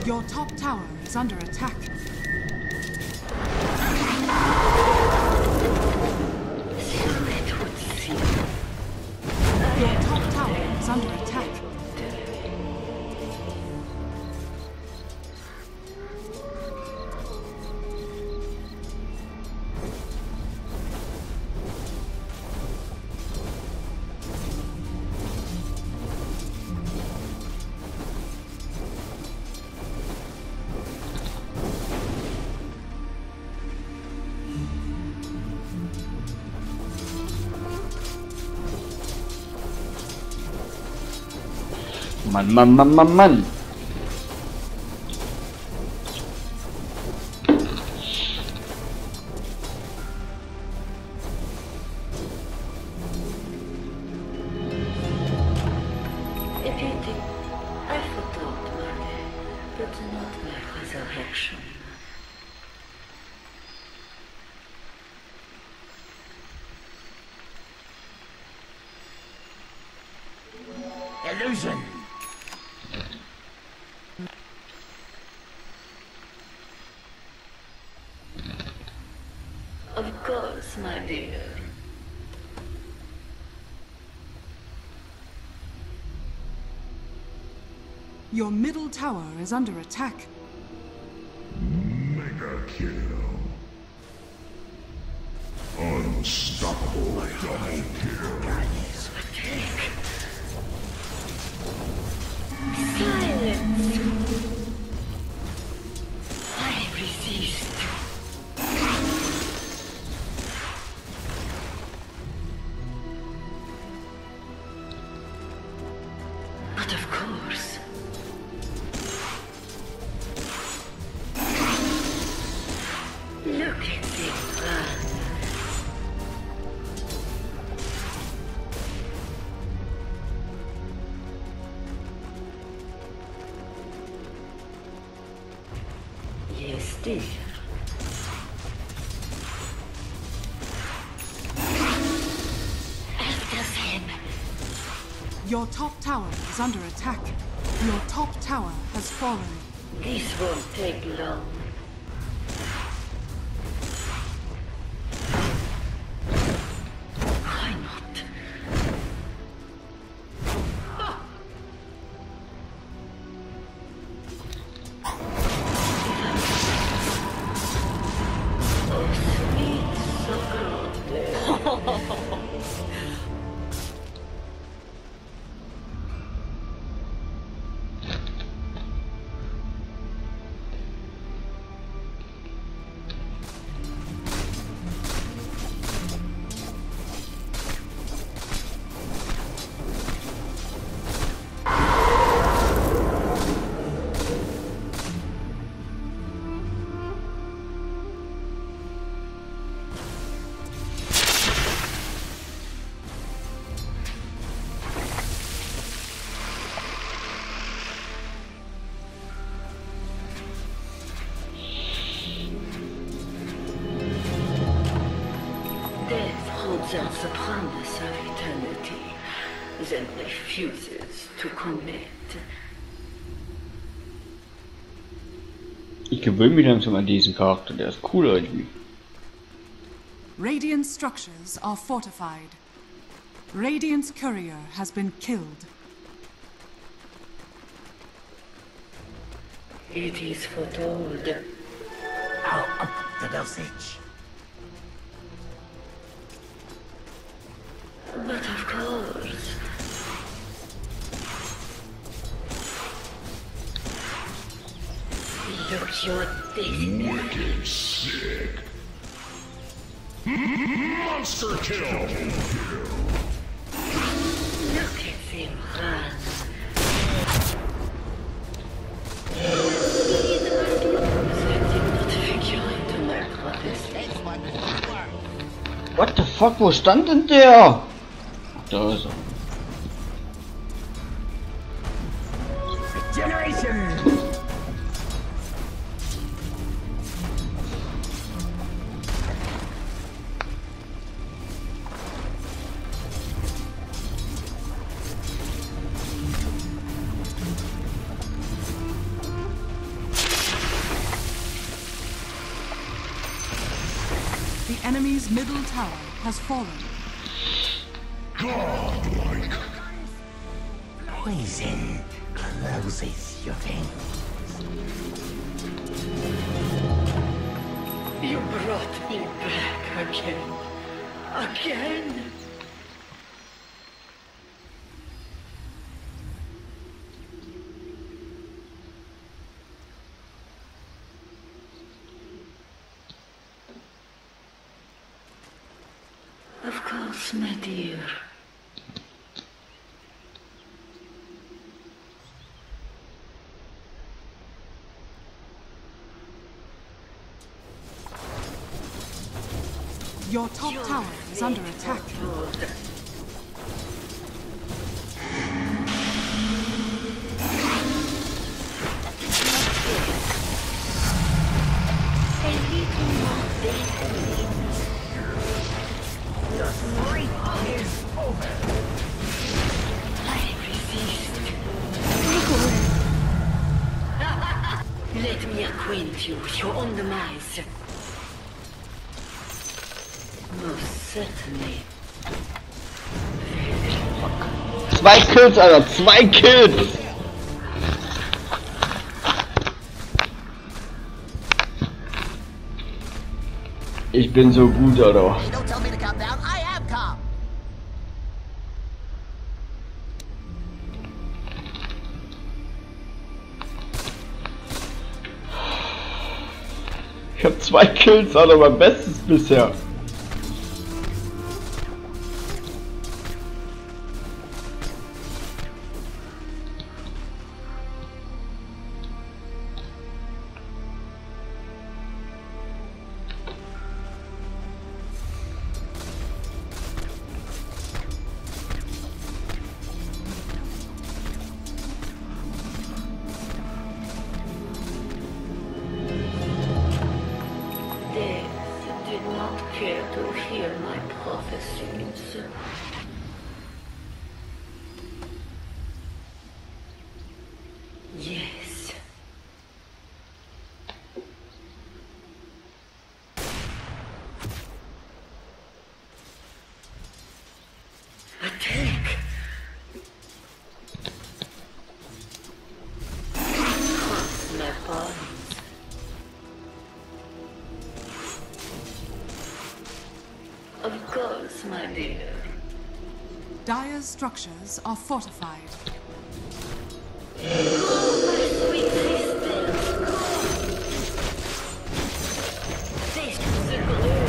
Your top tower is under attack. Your top tower is under attack. Mann. I forgot money, but not my resurrection. Illusion! Of course, my dear. Your middle tower is under attack. Mega kill. Unstoppable double kill. Silence! I resist. But of course. Look at this run. Yes, dear. After him. Your top tower is under attack. Your top tower has fallen. This won't take long. Why not? Death holds out the promise of eternity, then refuses to commit. Ich gewöhne mich langsam an diesen Charakter, der ist cool irgendwie. Radiant structures are fortified. Radiant's courier has been killed. It is foretold. I'll up the dosage. But of course. Look your destiny. Wicked sick. Monster kill. Look at him run. That did not figure into my prophecy. What the fuck, wo stand denn der? Da ist er. Generation! enemy's middle tower has fallen. Godlike. Poison closes your veins. You brought me back again. Again? Of course, my dear. Your top tower is under attack. Let me acquaint you with your own demise. Most certainly. 2 Kills, Alter, 2 Kills! Ich bin so gut, Alter. Hey, don't tell me to calm down. I am calm. Ich hab 2 Kills, Alter, mein Bestes bisher. Death did not care to hear my prophecies. Yes. Attack! Cross my body. Of course, my dear. Dire's structures are fortified. My sweet sister. This is the glory.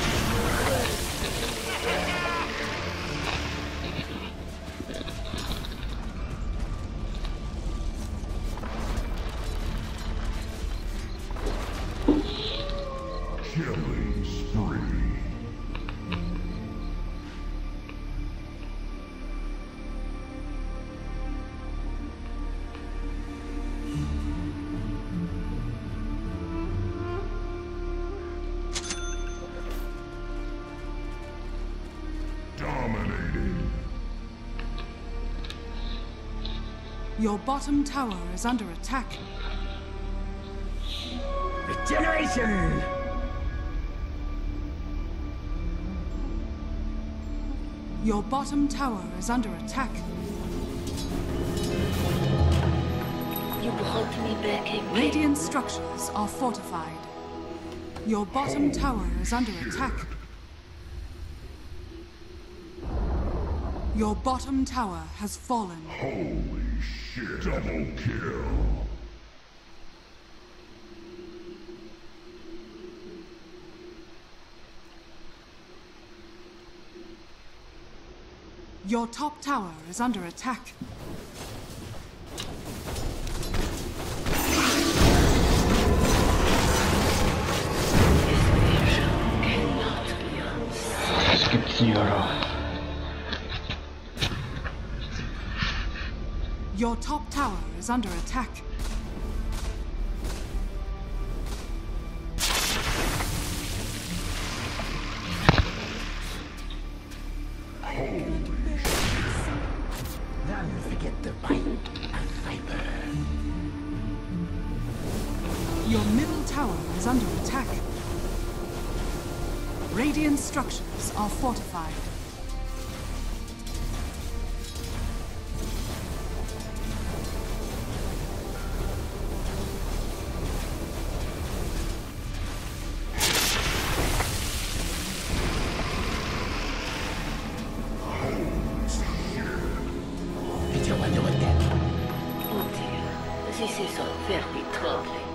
Killing spree. Dominating. Your bottom tower is under attack. Regeneration. Your bottom tower is under attack. You brought me back again. Radiant structures are fortified. Your bottom tower is under attack. Your bottom tower has fallen. Holy shit. Double kill. Your top tower is under attack. Das gibt's nicht, Alter. Your top tower is under attack. None forget the bite of viper. Your middle tower is under attack. Radiant structures are fortified. Did you want to do it then? Oh dear, this is all very troubling.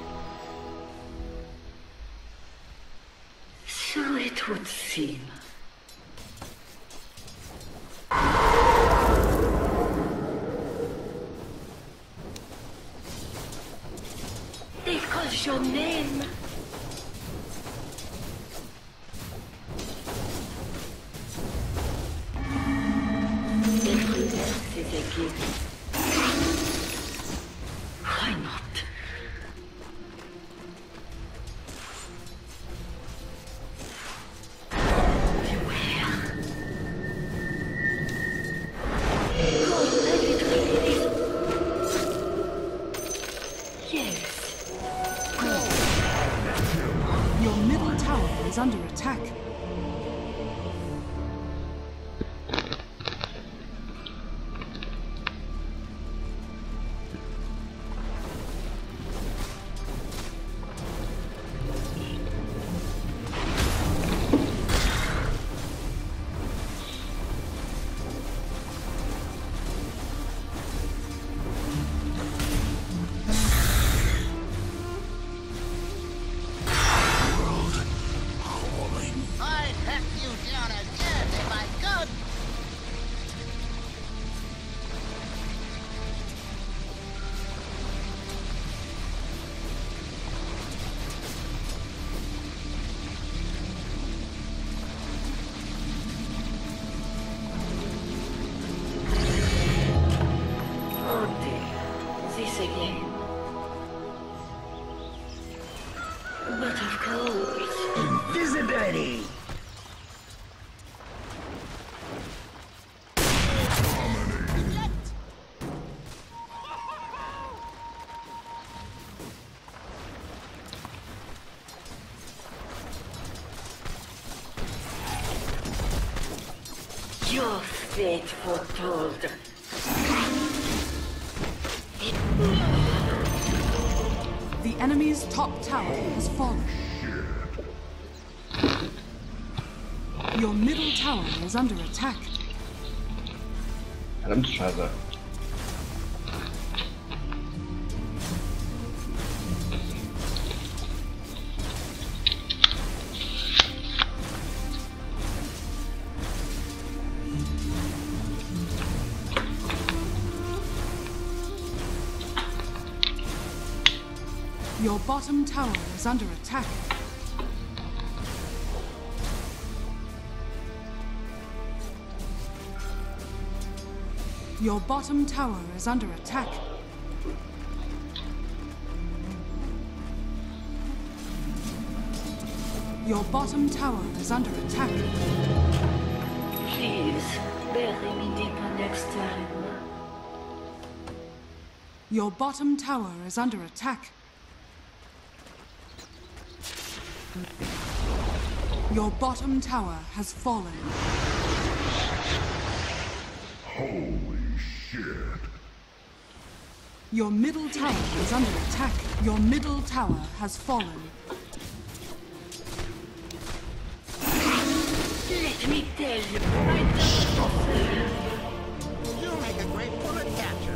So it would seem. They called your name. Everyone else is a gift. Why not? Yes. Your middle tower is under attack. I'd have you down again if I could. Oh dear, this again. But of course. Invisibility. Your fate foretold. The enemy's top tower has fallen. Your middle tower is under attack. Verdammt scheiße. Your bottom tower is under attack. Your bottom tower is under attack. Your bottom tower is under attack. Please, bury me deeper next time. Your bottom tower is under attack. Your bottom tower has fallen. Holy shit. Your middle tower is under attack. Your middle tower has fallen. Let me tell you, my daughter. You make a great bullet catcher.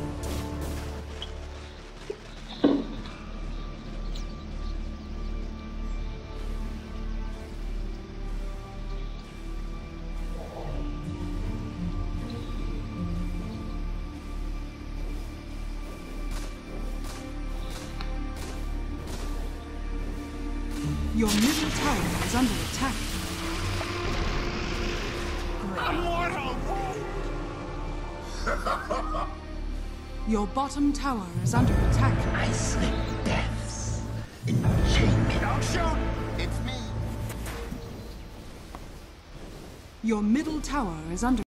Your middle tower is under attack. Your bottom tower is under attack. I slip deaths in chain. Don't shoot! It's me. Your middle tower is under